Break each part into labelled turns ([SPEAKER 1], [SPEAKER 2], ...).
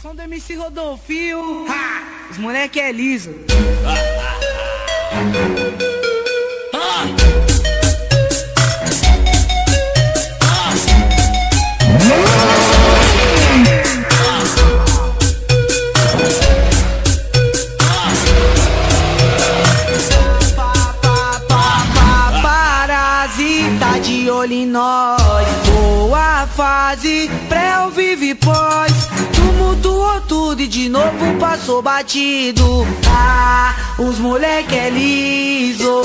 [SPEAKER 1] som do MC Rodolfinho, os moleque é liso. Parasita de olho em nós, boa fase, pré ou vive pós. Tumultuou tudo e de novo passou batido. Os moleque é liso.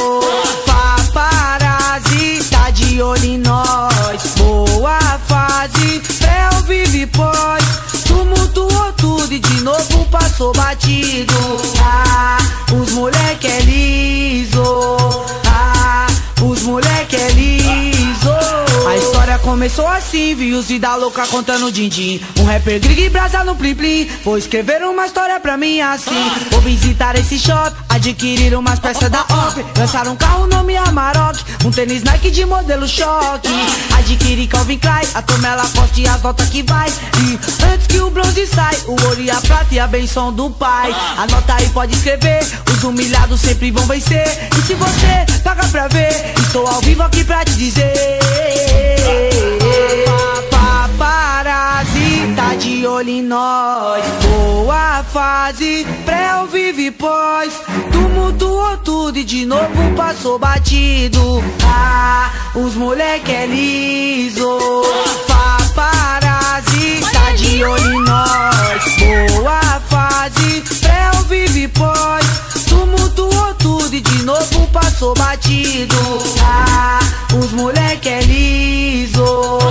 [SPEAKER 1] Parasita de olho em nós, boa fase, pré ou vive pós. Tumultuou tudo e de novo passou batido. Os moleque é liso. Os moleque é liso. A história começou assim, vi os vida louca contando din-din. Um rapper grig e brasa no plim plim. Vou escrever uma história pra mim assim. Vou visitar esse shop, adquirir umas peças da OP. Lançar um carro nome Amarok, um tênis Nike de modelo choque. Adquirir Calvin Klein, a Tomela Costa e as notas que vai. E antes que o bronze sai, o ouro e a prata e a benção do pai. Anota aí, pode escrever, os humilhados sempre vão vencer. E se você paga pra ver, estou ao vivo aqui pra te dizer. Parasita de olho em nós, boa fase, pré ou vive pós. Tumultuou tudo e de novo passou batido. Os moleque é liso. Parasita de olho em nós, boa fase, pré ou vive pós. Tumultuou tudo e de novo passou batido. Os moleque é liso.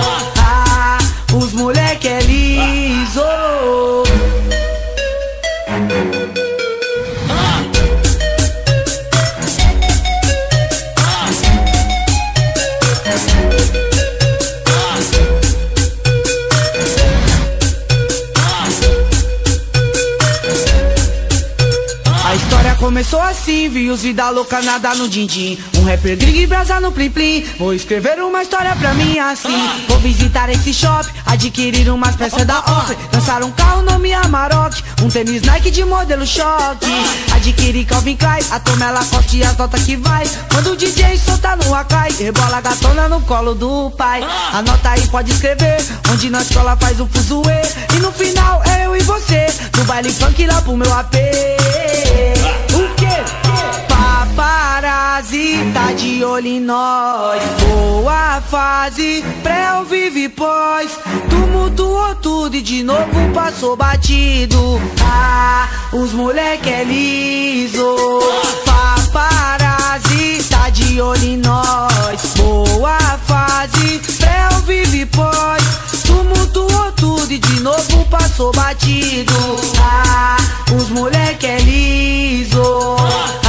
[SPEAKER 1] Os moleque é liso. A história começou assim, vi os vida louca nadar no din-din. Um rapper grig e brasa no plim plim. Vou escrever uma história pra mim assim. Vou visitar esse shop, adquirir umas peças da OP. Lançar um carro nome Amarok, um tênis Nike de modelo choque. Adquirir Calvin Klein, a Tomela Costa e as notas que vai. Quando o DJ solta no Akai, rebola a gatona no colo do pai. Anota aí, pode escrever, onde na escola faz o fuzuê. E no final é eu e você, no baile funk lá pro meu AP. O quê? Parasita de olho em nós, boa fase, pré ou vive pós. Tumultuou tudo e de novo passou batido. Os moleque é liso. Parasita de olho em nós, boa fase, pré ou vive pós. Tumultuou tudo e de novo passou batido. Os moleque é liso.